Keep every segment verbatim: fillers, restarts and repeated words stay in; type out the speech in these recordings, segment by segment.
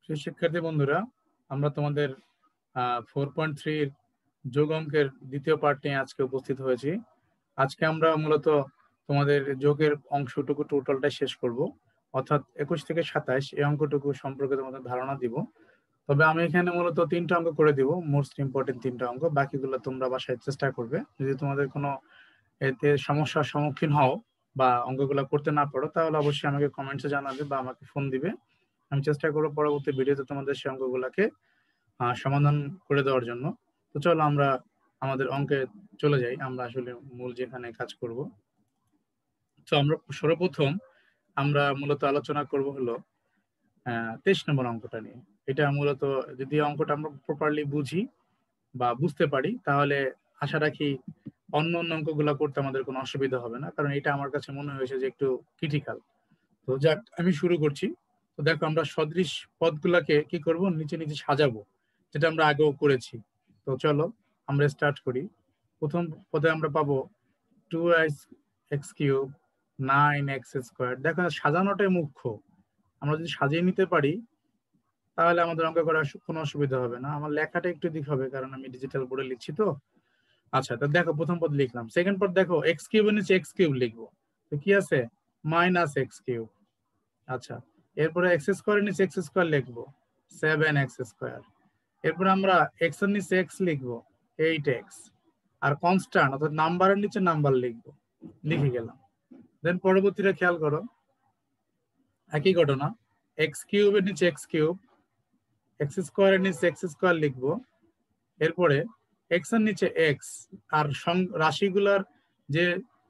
প্রিয় শিক্ষার্থী বন্ধুরা, আমরা তোমাদের ফোর পয়েন্ট থ্রি যোগ অঙ্কের দ্বিতীয় পার্ট নিয়ে আজকে উপস্থিত হয়েছি। আজকে আমরা মূলত তোমাদের যোগের অংশটুকু টোটালটা শেষ করব, অর্থাৎ একুশ থেকে সাতাইশ এই অঙ্কটুকু সম্পর্কে তোমাদের ধারণা দিব। তবে আমি এখানে মূলত তিনটা অঙ্ক করে দিব, মোস্ট ইম্পর্টেন্ট তিনটা অঙ্ক। বাকিগুলো তোমরা বাসায় চেষ্টা করবে। যদি তোমাদের কোনো এতে সমস্যার সম্মুখীন হও বা অঙ্কগুলো করতে না পারো, তাহলে অবশ্যই আমাকে কমেন্টসে জানাবে বা আমাকে ফোন দিবে। আমি চেষ্টা করবো পরবর্তী ভিডিওতে তোমাদের সেই অঙ্কগুলোকে সমাধান করে দেওয়ার জন্য। তো চলো আমরা আমাদের অঙ্কে চলে যাই, আমরা আসলে মূল যেখানে কাজ করব। তো আমরা সর্বপ্রথম আমরা মূলত আলোচনা করব হলো আহ তেইশ নম্বর অঙ্কটা নিয়ে। এটা মূলত যদি অঙ্কটা আমরা প্রপারলি বুঝি বা বুঝতে পারি, তাহলে আশা রাখি অন্য অন্য অঙ্কগুলো করতে আমাদের কোনো অসুবিধা হবে না, কারণ এটা আমার কাছে মনে হয়েছে যে একটু ক্রিটিক্যাল। তো যাক, আমি শুরু করছি। তো দেখো, আমরা সদৃশ পদগুলাকে কি করব, নিচে নিচে সাজাবো, যেটা আমরা আগেও করেছি। তো চলো আমরা স্টার্ট করি। প্রথম পদে আমরা পাবো two x cube nine x square. দেখো, সাজানোটাই মুখ্য। আমরা যদি সাজিয়ে নিতে পারি, তাহলে আমাদের অঙ্ক করার কোনো অসুবিধা হবে না। আমার লেখাটা একটু দিক হবে, কারণ আমি ডিজিটাল বোর্ডে লিখছি তো। আচ্ছা, তো দেখো প্রথম পদ লিখলাম। সেকেন্ড পদ দেখো, এক্স কিউব নিচে এক্স কিউব লিখবো। তো কি আছে, মাইনাস এক্স কিউব। আচ্ছা, এরপরে এক্স স্কোয়ারের নিচে এক্স স্কোয়ার লিখবো, সেভেন এক্স স্কোয়ার। এরপরে আমরা এক্স এর নিচে এক্স লিখবো, এইট এক্স। আর কনস্ট্যান্ট অর্থাৎ নাম্বারের নিচে নাম্বার লিখবো, লিখে গেলাম। দেন পরবর্তীটা খেয়াল করো, একই ঘটনা। এক্স কিউবের নিচে এক্স কিউব, এক্স স্কোয়ারের নিচে এক্স স্কোয়ার লিখবো। এরপরে এক্স এর নিচে এক্স, আর রাশিগুলার যে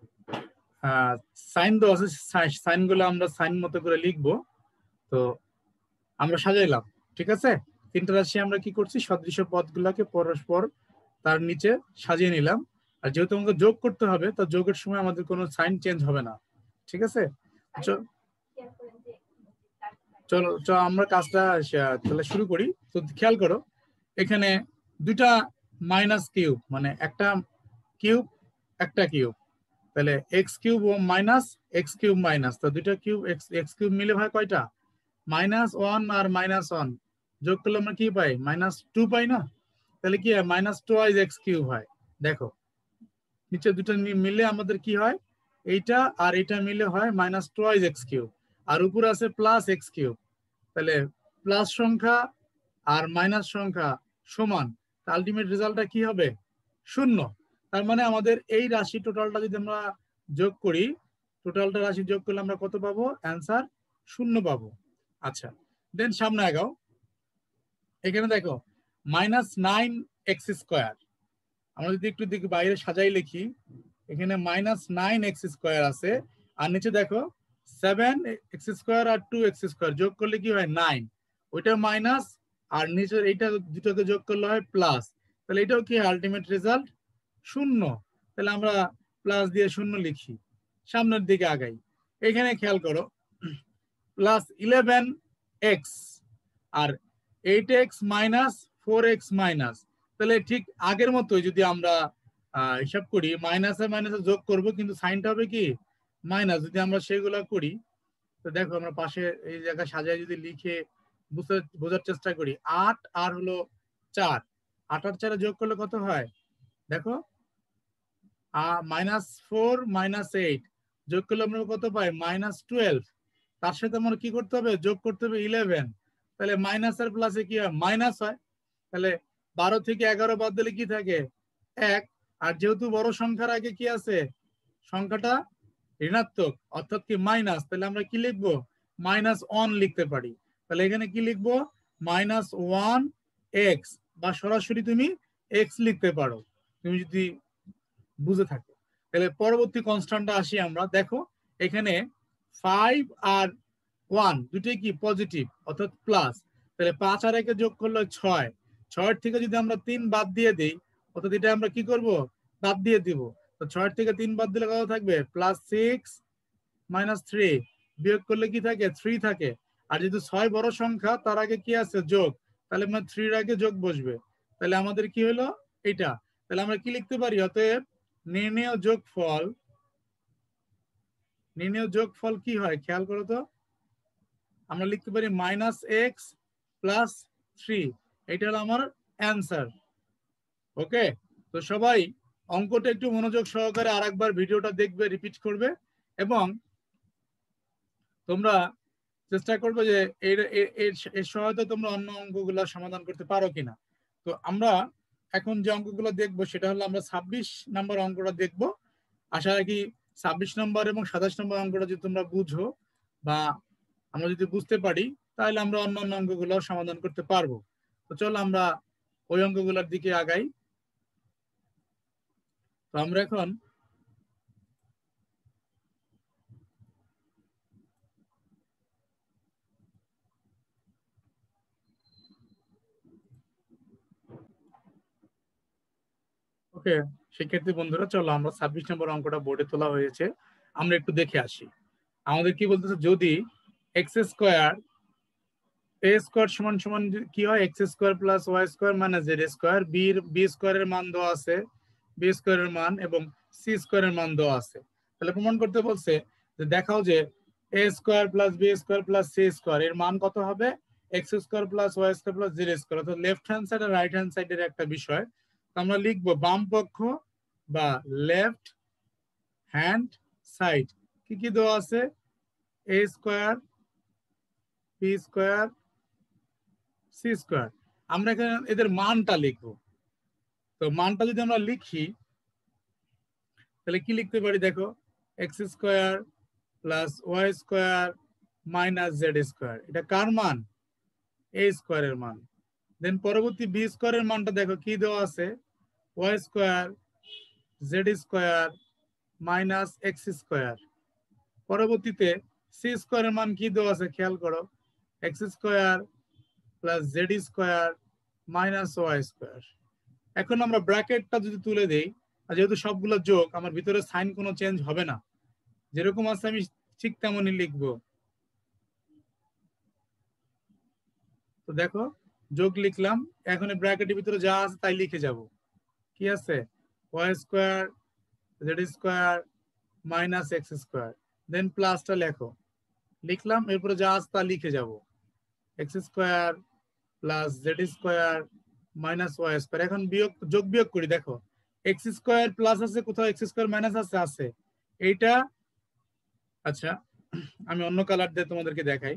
সাইন দেওয়া আছে, সাইন গুলো আমরা সাইন মতো করে লিখবো। তো আমরা সাজাইলাম, ঠিক আছে। তিনটা রাশি আমরা কি করছি, সদৃশ্য পদগুলোকে পরস্পর তার নিচে সাজিয়ে নিলাম। আর যেহেতু আমাকে যোগ করতে হবে, তো যোগের সময় আমাদের কোনো সাইন চেঞ্জ হবে না, ঠিক আছে। চলো চলো আমরা কাজটা তাহলে শুরু করি। তো খেয়াল করো, এখানে দুটা মাইনাস কিউব, মানে একটা কিউব একটা কিউব, তাহলে এক্স কিউব ও মাইনাস এক্স কিউব মাইনাস, তো দুইটা কিউব এক্স এক্স কিউব মিলে হয় কয়টা, মাইনাস ওয়ান আর মাইনাস ওয়ান যোগ করলে আমরা কি পাই, মাইনাস টু পাই না। তাহলে কি হয়, minus two wise x cube হয়। দেখো নিচে দুটো মিলে আমাদের কি হয়, এইটা আর এটা মিলে হয় minus two wise x cube. আর উপরে আছে প্লাস এক্স কিউব। তাহলে প্লাস সংখ্যা আর মাইনাস সংখ্যা সমান, আলটিমেট রেজাল্টটা কি হবে, শূন্য। তার মানে আমাদের এই রাশি টোটালটা যদি আমরা যোগ করি, টোটালটা রাশি যোগ করলে আমরা কত পাবো, অ্যান্সার শূন্য পাবো। আচ্ছা, দেন সামনে আগাও। এখানে দেখো মাইনাস নাইন এক্স স্কোয়ার, আমরা যদি একটু দিকে বাইরে সাজাই লিখি, এখানে মাইনাস নাইন এক্স স্কোয়ার আছে। আর নিচে দেখো সেভেন এক্স স্কোয়ার আর টু এক্স স্কোয়ার যোগ করলে কি হয়, নাইন। ওইটা মাইনাস, আর নিচের এইটা দুটোকে যোগ করলে হয় প্লাস। তাহলে এটাও কি আলটিমেট রেজাল্ট শূন্য। তাহলে আমরা প্লাস দিয়ে শূন্য লিখি, সামনের দিকে আগাই। এখানে খেয়াল করো, প্লাস ইলেভেন এক্স আর eight x minus four x minus. তাহলে ঠিক আগের মতোই যদি আমরা হিসাব করি, মাইনাসে মাইনাসে যোগ করব, কিন্তু সাইনটা হবে কি মাইনাস। যদি আমরা সেগুলো করি, তো দেখো আমরা পাশে এই জায়গায় সাজায় যদি লিখে বুঝতে বোঝার চেষ্টা করি, আট আর হলো চার, আট আর চারে যোগ করলে কত হয়, দেখো মাইনাস ফোর মাইনাস এইট যোগ করলে আমরা কত পাই, মাইনাস টুয়েলভ। তার সাথে আমরা কি করতে হবে, যোগ করতে হবে ইলেভেন। তাহলে মাইনাস আর প্লাসে কি হয়, মাইনাস হয়। তাহলে বারো থেকে এগারো বাদ দিলে কি থাকে, এক। আর যেহেতু বড় সংখ্যার আগে কি আছে, সংখ্যাটা ঋণাত্মক অর্থাৎ কি মাইনাস, তাহলে আমরা কি লিখবো, মাইনাস ওয়ান লিখতে পারি। তাহলে এখানে কি লিখবো, মাইনাস ওয়ান এক্স, বা সরাসরি তুমি এক্স লিখতে পারো তুমি যদি বুঝে থাকো। তাহলে পরবর্তী কনস্ট্যান্টটা আসি আমরা। দেখো এখানে ফাইভ আর ওয়ান দুটোই কি পজিটিভ অর্থাৎ প্লাস। তাহলে পাঁচ আর একে যোগ করলে ছয়, ছয়ের থেকে যদি আমরা তিন বাদ দিয়ে দিই, অর্থাৎ এটা আমরা কি করব, বাদ দিয়ে দিব। তো ছয়ের থেকে তিন বাদ দিলে কত থাকবে, প্লাস সিক্স মাইনাস থ্রি, বিয়োগ করলে কি থাকে, থ্রি থাকে। আর যেহেতু ছয় বড় সংখ্যা, তার আগে কি আছে, যোগ, তাহলে মানে থ্রির আগে যোগ বসবে। তাহলে আমাদের কি হলো এটা। তাহলে আমরা কি লিখতে পারি, অতএব নির্ণেয় যোগফল, নির্ণেয় যোগফল কি হয় খেয়াল করো তো, আমরা লিখতে পারি মাইনাস এক্স প্লাস থ্রি, এটা হলো আমার অ্যান্সার। ওকে, তো সবাই অঙ্কটা একটু মনোযোগ সহকারে আরেকবার ভিডিওটা দেখবে, রিপিট করবে, এবং তোমরা চেষ্টা করবে যে এর এর সহায়তা তোমরা অন্য অঙ্কগুলো সমাধান করতে পারো কিনা। তো আমরা এখন যে অঙ্কগুলো দেখবো সেটা হলো আমরা ছাব্বিশ নম্বর অঙ্কটা দেখবো। আশা রাখি ছাব্বিশ নম্বর এবং সাতাশ নম্বর অঙ্কটা যদি তোমরা বুঝো বা আমরা যদি বুঝতে পারি তাহলে আমরা অন্য অন্য অঙ্কগুলো সমাধান করতে পারবো। তো চলো আমরা ওই অঙ্কগুলোর দিকে আগাই। তো আমরা এখন ওকে শিক্ষার্থী বন্ধুরা, চলো আমরা ছাব্বিশ নম্বর অঙ্কটা বোর্ডে তোলা হয়েছে, আমরা একটু দেখে আসি। আমাদের কি বলতেছে, যদি এক্স স্কোয়ার এ স্কোয়ার সমান সমান কি হয়, x square plus y square minus z square, b b স্কোয়ারের মান দেওয়া আছে, বি স্কোয়ারের মান এবং সি স্কোয়ারের মান দেওয়া আছে। তাহলে প্রমাণ করতে বলছে যে দেখাও যে a square plus b square plus c square এর মান কত হবে, x square plus y square plus z square. অর্থাৎ লেফট হ্যান্ড সাইড আর রাইট হ্যান্ড সাইডের একটা বিষয়। আমরা লিখবো বাম পক্ষ বা লেফট হ্যান্ড সাইড কি কি দেওয়া আছে, a square, b square, c square. আমরা এখানে এদের মানটা লিখবো। তো মানটা যদি আমরা লিখি তাহলে কি লিখতে পারি, দেখো x square plus y square minus z square, এটা কার মান, এ স্কোয়ারের মান। দেন পরবর্তী বি স্কোয়ারের মানটা দেখো কি দেওয়া আছে, y square z square minus x square. পরবর্তীতে সি স্কোয়ারের মান কি দেওয়া আছে খেয়াল করো, x square plus z square minus y square. এখন আমরা ব্র্যাকেটটা যদি তুলে দেই, আর যেহেতু সবগুলো যোগ, আমার ভিতরে সাইন কোনো চেঞ্জ হবে না, যেরকম আছে আমি ঠিক তেমনই লিখবো। তো দেখো যোগ লিখলাম, এখন ব্র্যাকেটের ভিতরে যা আছে তাই লিখে যাব। কি আছে, y square z square minus x square, then প্লাসটা লেখো, লিখলাম, এরপরে যা আছে তা লিখে যাব, x square plus z square minus y square. এখন বিয়োগ যোগ বিয়োগ করি, দেখো এক্স স্কোয়ার প্লাস আছে, কোথাও এক্স স্কোয়ার মাইনাস আছে, আছে এইটা। আচ্ছা আমি অন্য কালার দিয়ে তোমাদেরকে দেখাই,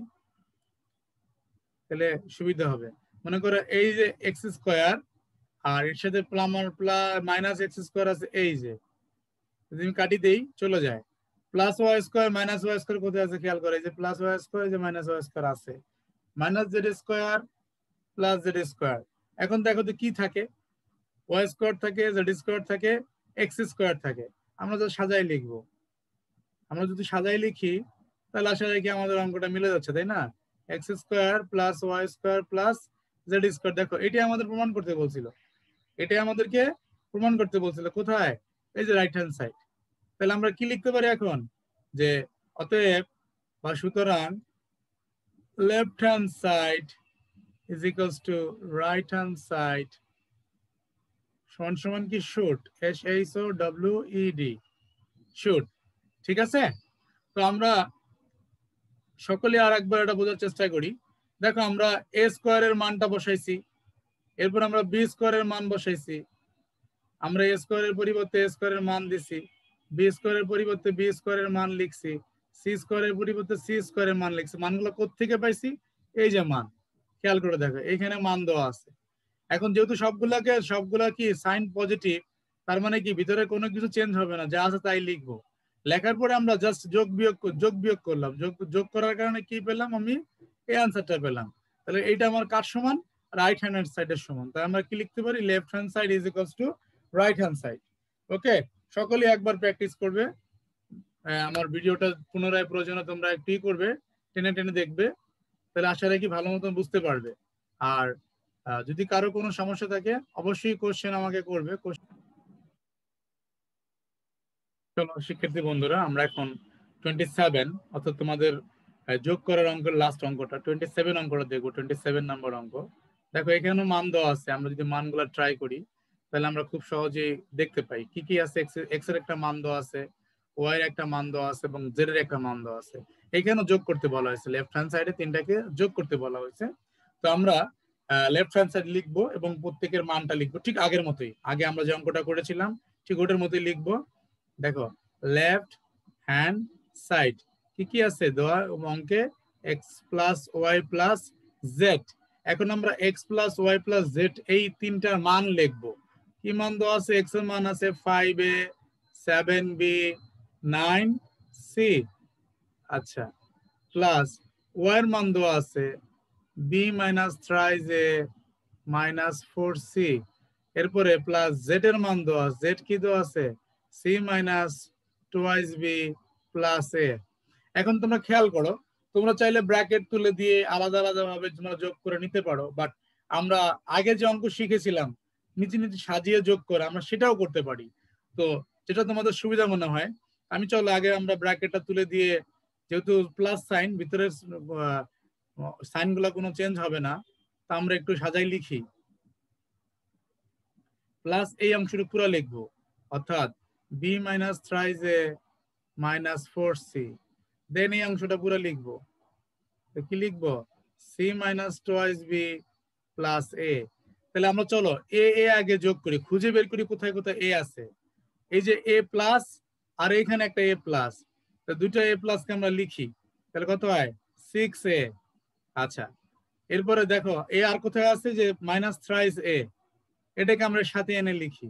তাহলে সুবিধা হবে। মনে করো এই যে এক্স স্কোয়ার আর এর সাথে প্লামার প্লাস মাইনাস এক্স স্কোয়ার আছে, এই যে যদি আমি কাটি দেই চলে যায়, plus y square minus y square কোথায় আছে খেয়াল করে, এই যে প্লাস ওয়াই স্কোয়ার, এই যে মাইনাস ওয়াই স্কোয়ার আছে, minus z square plus z square. এখন দেখো তো কি থাকে, ওয়াই স্কোয়ার থাকে, জেড স্কোয়ার থাকে, এক্স স্কোয়ার থাকে। আমরা যদি সাজাই লিখবো, আমরা যদি সাজাই লিখি তাহলে আশা রাখি আমাদের অঙ্কটা মিলে যাচ্ছে, তাই না, x square plus y square plus z square. দেখো এটাই আমাদের প্রমাণ করতে বলছিল, এটাই আমাদেরকে প্রমাণ করতে বলছিল কোথায়, এই যে রাইট হ্যান্ড সাইড। তাহলে আমরা কি লিখতে পারি এখন, যে অতএব বা সুতরাং left hand side is equals to right hand side সমান সমান কি showed, S H O W E D, showed. ঠিক আছে, তো আমরা সকলে আর একবার এটা বোঝার চেষ্টা করি। দেখো আমরা এ স্কোয়ারের মানটা বসাইছি, এরপর আমরা বি স্কোয়ারের মান বসাইছি, আমরা এ স্কোয়ারের পরিবর্তে এ স্কোয়ারের মান দিছি, বি স্কোয়ারের পরিবর্তে বি স্কোয়ারের মান লিখছি, সি স্কোয়ারের পরিবর্তে সি স্কোয়ারের মান লিখছি। মানগুলো কোত্থেকে পাইছি, এই যে মান, খেয়াল করে দেখো এইখানে মান দেওয়া আছে। এখন যেহেতু সবগুলাকে সবগুলা কি সাইন পজিটিভ, তার মানে কি ভিতরে কোনো কিছু চেঞ্জ হবে না, যা আছে তাই লিখবো। লেখার পরে আমরা জাস্ট যোগ বিয়োগ যোগ বিয়োগ করলাম, যোগ যোগ করার কারণে কি পেলাম, আমি এই আনসারটা পেলাম। তাহলে এইটা আমার কার সমান, রাইট হ্যান্ড সাইডের সমান। তাই আমরা কি লিখতে পারি, left hand side is equals to right hand side. Okay, সকলেই একবার প্র্যাকটিস করবে, আমার ভিডিওটা পুনরায় প্রয়োজনে তোমরা একটু করবে, টেনে টেনে দেখবে, তাহলে আশা রাখি ভালো মতন বুঝতে পারবে। আর যদি কারো কোনো সমস্যা থাকে অবশ্যই কোশ্চেন আমাকে করবে। চলো শিক্ষার্থী বন্ধুরা, আমরা এখন টোয়েন্টি সেভেন অর্থাৎ তোমাদের যোগ করার অঙ্কের লাস্ট অঙ্কটা টোয়েন্টি সেভেন অঙ্কটা দেখবো, টোয়েন্টি সেভেন নম্বর অঙ্ক। দেখো এখানে মান দেওয়া আছে, আমরা যদি মানগুলো ট্রাই করি তাহলে আমরা খুব সহজেই দেখতে পাই কি কি আছে। এক্স এর একটা মান দেওয়া আছে, ওয়াই এর একটা মান দেওয়া আছে এবং জেড এর একটা মান দেওয়া আছে। এখানে যোগ করতে বলা হয়েছে, লেফট হ্যান্ড সাইডে তিনটাকে যোগ করতে বলা হয়েছে। তো আমরা লেফট হ্যান্ড সাইড লিখবো এবং প্রত্যেকের মানটা লিখবো ঠিক আগের মতোই, আগে আমরা যে অঙ্কটা করেছিলাম ঠিক ওটার মতোই লিখবো। দেখো লেফট হ্যান্ড সাইড কি কি আছে দেওয়া অঙ্কে, x plus y plus z. এখন আমরা x plus y plus z এই তিনটার মান লিখবো। কি মান দেওয়া আছে? এক্স এর মান আছে five a, seven b, nine c, আচ্ছা, প্লাস ওয়াই এর মান দেওয়া আছে b minus thrice a minus four c, এরপরে প্লাস জেড এর মান দেওয়া, জেড কি দেওয়া আছে? C minus twice b plus a. এখন তোমরা খেয়াল করো, তোমরা চাইলে ব্র্যাকেট তুলে দিয়ে আলাদা আলাদা ভাবে তোমরা যোগ করে নিতে পারো, বাট আমরা আগে যে অঙ্ক শিখেছিলাম নিচে নিচে সাজিয়ে যোগ করে আমরা সেটাও করতে পারি। তো যেটা তোমাদের সুবিধা মনে হয়, আমি চলো আগে আমরা ব্র্যাকেটটা তুলে দিয়ে, যেহেতু প্লাস সাইন ভিতরের সাইন গুলা কোনো চেঞ্জ হবে না, তা আমরা একটু সাজাই লিখি। প্লাস এই অংশটা পুরো লিখবো, অর্থাৎ b minus thrice a minus four c, then এই অংশটা পুরো লিখবো, কি লিখবো? C minus twice b plus a. তাহলে আমরা চলো এ এ আগে যোগ করি, খুঁজে বের করি কোথায় কোথায় এ আছে। এই যে এ প্লাস আর এখানে একটা এ প্লাস, তো দুইটা এ প্লাস কে আমরা লিখি, তাহলে কত হয়? Six a. আচ্ছা, এরপরে দেখো এ আর কোথায় আছে? যে মাইনাস থ্রাইস এ, এটাকে আমরা সাথে এনে লিখি,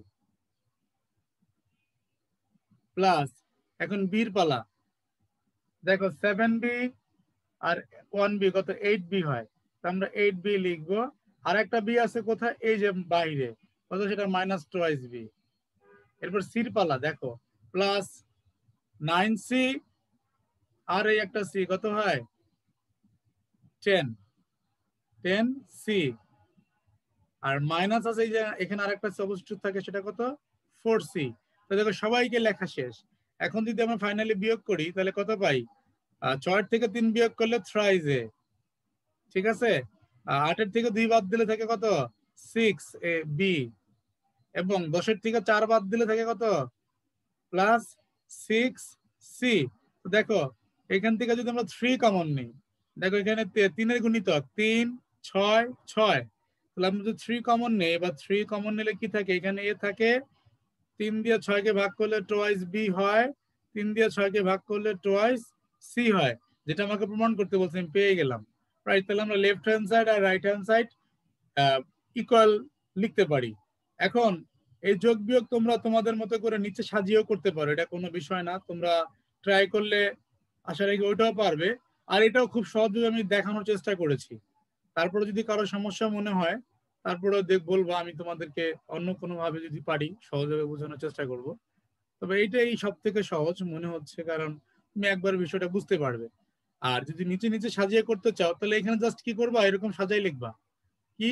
প্লাস এখন বির পালা। দেখো সেভেন বি আর ওয়ান বি কত? এইট বি হয়, তো আমরা এইট বি লিখবো। আর একটা বি আছে কোথায়? এই যে বাইরে, কত? সেটা মাইনাস টুয়াইস বি। এরপর সির পালা, দেখো প্লাস নাইন সি আর এই একটা সি, কত হয়? Ten, ten c. আর মাইনাস আছে এই যে এখানে আরেকটা সাবস্টিটিউট থাকে, সেটা কত? Four c. তো দেখো সবাইকে লেখা শেষ। এখন যদি আমরা ফাইনালি বিয়োগ করি তাহলে কত পাই? ছয় থেকে তিন বিয়োগ করলে থ্রাইজ এ, ঠিক আছে। আটের থেকে দুই বাদ দিলে থাকে কত? সিক্স এ বি, এবং দশের থেকে চার বাদ দিলে থাকে কত? Plus six c. দেখো এখান থেকে যদি আমরা থ্রি কমন নিই, দেখো এখানে তিনের গুণিতক তিন, ছয়, ছয়, তাহলে আমরা যদি থ্রি কমন নেই, বা থ্রি কমন নিলে কি থাকে? এখানে এ থাকে, তিন দিয়ে ছয়কে ভাগ করলে টোয়াইস বি হয়, তিন দিয়ে ছয়কে ভাগ করলে টোয়াইস সি হয়, যেটা আমাকে প্রমাণ করতে বলছে, আমি পেয়ে গেলাম। রাইট, তাহলে আমরা লেফট হ্যান্ড সাইড আর রাইট হ্যান্ড সাইড ইকুয়াল লিখতে পারি। এখন এই যোগ বিয়োগ তোমরা তোমাদের মতো করে নিচে সাজিয়েও করতে পারো, এটা কোনো বিষয় না। তোমরা ট্রাই করলে আশা রাখি ওইটাও পারবে। আর এটাও খুব সহজভাবে আমি দেখানোর চেষ্টা করেছি। তারপরে যদি কারো সমস্যা মনে হয় তারপরেও দেখ বলবো, আমি তোমাদেরকে অন্য কোনো ভাবে যদি পারি সহজভাবে বোঝানোর চেষ্টা করব। তবে এইটাই সব থেকে সহজ মনে হচ্ছে, কারণ তুমি একবার বিষয়টা বুঝতে পারবে। আর যদি নিচে নিচে সাজিয়ে করতে চাও তাহলে এখানে জাস্ট কি করবা? এরকম সাজাই লিখবা, কি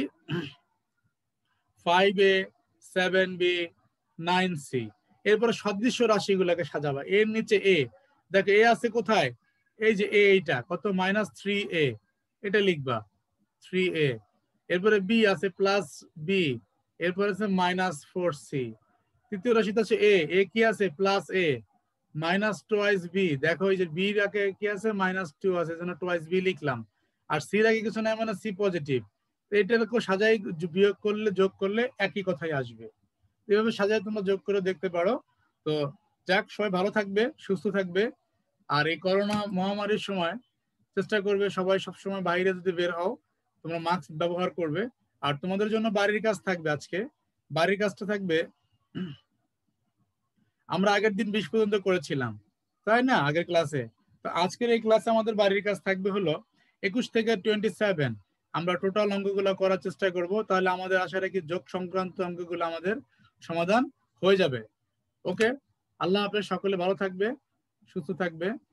five a, seven b, nine c. এরপরে সদৃশ্য রাশিগুলোকে সাজাবা, এর নিচে এ, দেখো এ আছে কোথায়? এই যে এ, এইটা কত? মাইনাস থ্রি এ, এটা লিখবা থ্রি এ। এরপরে বি আছে প্লাস বি, এরপরে আছে মাইনাস ফোর সি। তৃতীয় রাশিতে আছে এ, এ কি আছে? Plus a, minus twice b. দেখো এই যে বি আগে কি আছে? মাইনাস টু আছে, জন্য টোয়াইস বি লিখলাম। আর সির আগে কিছু নাই, মানে সি পজিটিভ। এটাকে সাজাই বিয়োগ করলে যোগ করলে একই কথাই আসবে। এভাবে সাজাই তোমরা যোগ করে দেখতে পারো। তো যাক, সবাই ভালো থাকবে, সুস্থ থাকবে। আর এই করোনা মহামারীর সময় চেষ্টা করবে সবাই সবসময় বাইরে যদি বের হও তোমরা মাস্ক ব্যবহার করবে। আর তোমাদের জন্য বাড়ির কাজ থাকবে আজকে। বাড়ির কাজটা থাকবে, আমরা আগের দিন বিশ পর্যন্ত করেছিলাম, তাই না, আগের ক্লাসে। তো আজকের এই ক্লাসে আমাদের বাড়ির কাজ থাকবে হলো একুশ থেকে টোয়েন্টি সেভেন। আমরা টোটাল অঙ্কগুলো করার চেষ্টা করব, তাহলে আমাদের আশা রাখি যোগ সংক্রান্ত অঙ্কগুলো আমাদের সমাধান হয়ে যাবে। ওকে, আল্লাহ হাফেজ, সকলে ভালো থাকবে, সুস্থ থাকবে।